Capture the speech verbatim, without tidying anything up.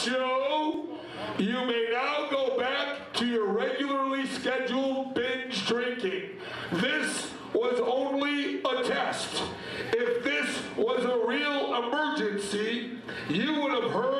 show. You may now go back to your regularly scheduled binge drinking. This was only a test. If this was a real emergency, you would have heard